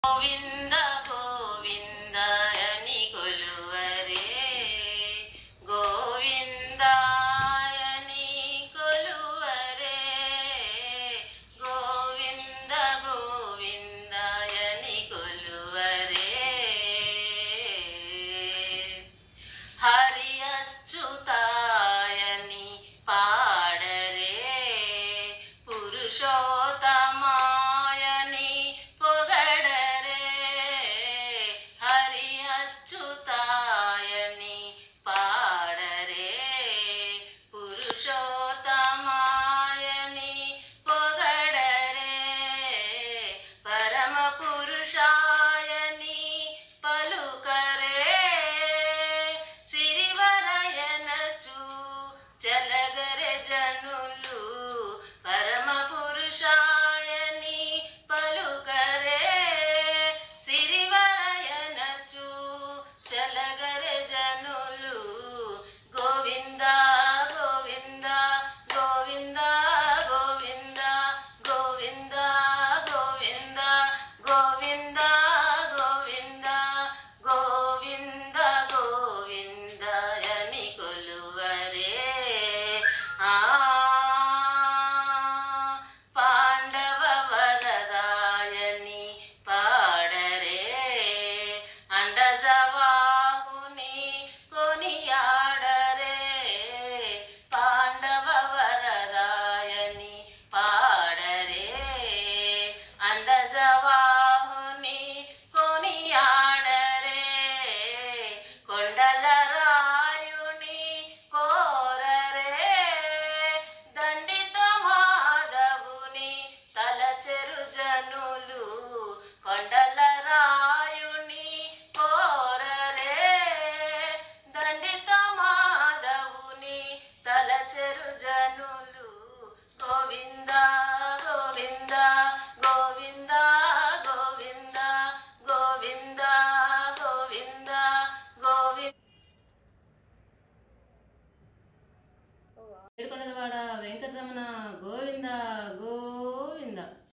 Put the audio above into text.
గోవింద గోవిందాయని కొలువరే గోవిందాయని కొలువరే గోవింద గోవిందాయని కొలువరే హరి అచ్యుతాయని పాడరే పురుషోత్తమాయని పురుషోత్తమాయని పొగడరే పరమ పురుషాయని పలుకరే సిరివరయనచు చలగరే జనులు పరమ పురుషాయని పలుకరే సిరివరయనచు చలగరే జనులు గోవింద గోవింద గోవింద గోవింద గోవింద గోవింద గోవింద